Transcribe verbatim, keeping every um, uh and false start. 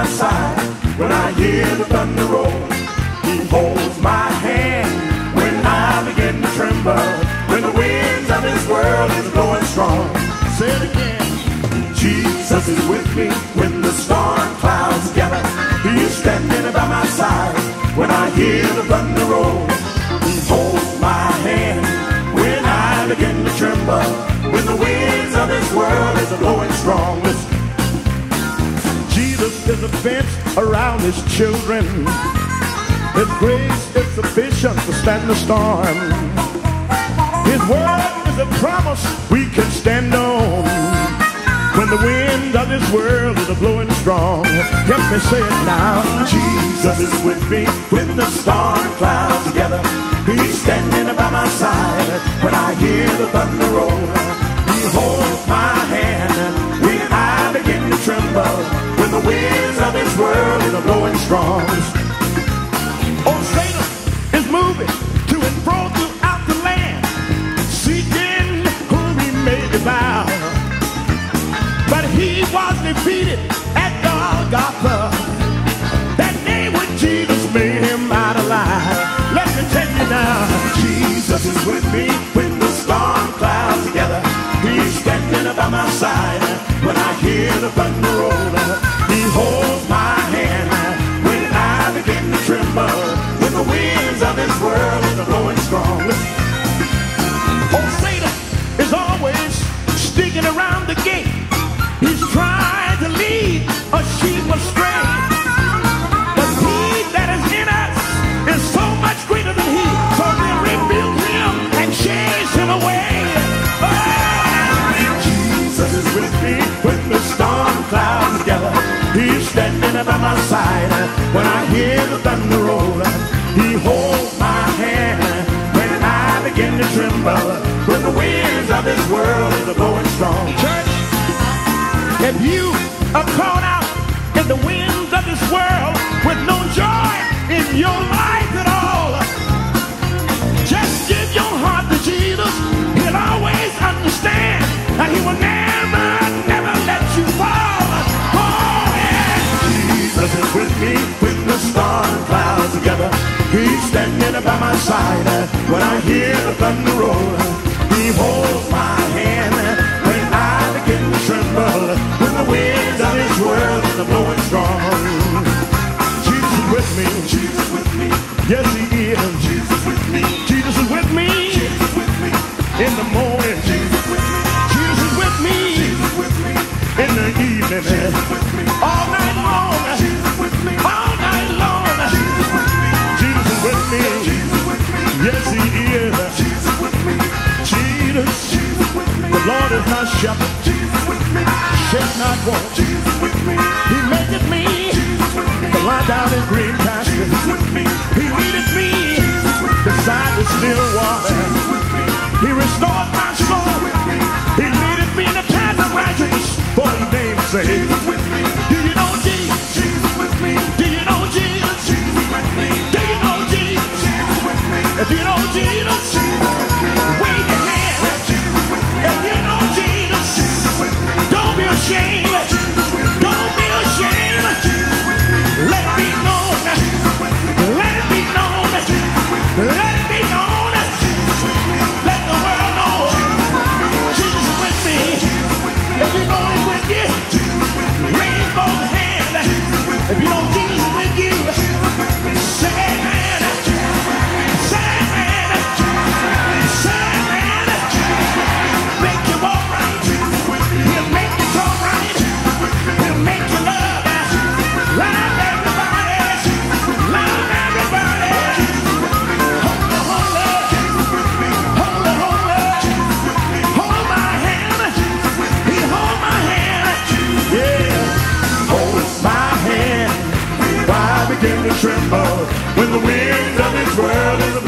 side when I hear the thunder roll. He holds my hand when I begin to tremble, when the winds of this world is blowing strong. Say it again. Jesus is with me when the storm clouds gather. He's standing by my side when I hear the thunder roll. He holds my hand when I begin to tremble, when the winds of this world is blowing strong. Listen. Jesus is a fence around his children. His grace is sufficient to stand the storm. His word is a promise we can stand on, when the wind of this world is blowing strong. Let me say it now. Jesus is with me when the storm clouds together. He's standing by my side when I hear the thunder roll. He holds my hand when I begin to tremble, when the winds of this world is blowing strong. Oh, Satan is moving to and fro throughout the land, seeking whom he may devour. But he was defeated at Golgotha. That day when Jesus made him out alive. Let me tell you now, Jesus is with me when the storm clouds together. He's standing by my side when I hear the thunder roll. He holds my hand when I begin to tremble, when the winds of this world are blowing strong. Oh, Satan is always sticking around the gate. He's trying to lead a sheep astray. But he that is in us is so much greater than he. So we rebuke him and chase him away. Oh, Jesus is with me when the storm clouds gather. He's standing by my side when I hear the thunder roll. He holds my hand when I begin to tremble, when the winds of this world are blowing strong. Church, if you are caught out in the winds of this world with no joy in your life at all, just give your heart to Jesus. He'll always understand, and he will never, never let you fall. Oh, yeah. Jesus is with me when the storm clouds together. He's standing by my side when I hear the thunder roll. He holds my hand when I begin to tremble, when the winds of this world are blowing strong. Jesus is with me. Jesus is with me. Yes, he is. Jesus is with me. Jesus is with me. Jesus is with me. In the morning. Jesus is with me. Jesus is with me. Jesus is with me. In the evening. Jesus is with me. All night long. Jesus is with me. All night long. Jesus is with me. Jesus is with me. Jesus is with me. Yes, he is. Jesus is with me. Jesus. Jesus is with me. The Lord is my shepherd. Jesus with me. Shall not want. Jesus with me. He maketh me. Jesus with me. To lie down in green pastures. Jesus with me. He leadeth me. Jesus with me. Beside the still water. Jesus with me. He restored my soul. With me. He leadeth me in the path of righteousness for his name's sake. Jesus with me. Do you know Jesus? Jesus with me. Do you know Jesus? Jesus with me. Do you know Jesus? Jesus with me. If you know Jesus, Jesus with me. Wave your hand. If you know Jesus, don't be ashamed. Don't be ashamed. Let it be known. Let it be known. Let it be known. Let the world know Jesus is with me. If you know he's with you, raise both hands. If you know Jesus is with you, say amen. Say amen. Say amen. Make you all right. He'll make you so right. He'll make you love. Love everybody. Love everybody. Holy, holy. Holy, holy. Hold my hand. He hold my hand. Yeah. Hold my hand. I begin to tremble when the wind of this world is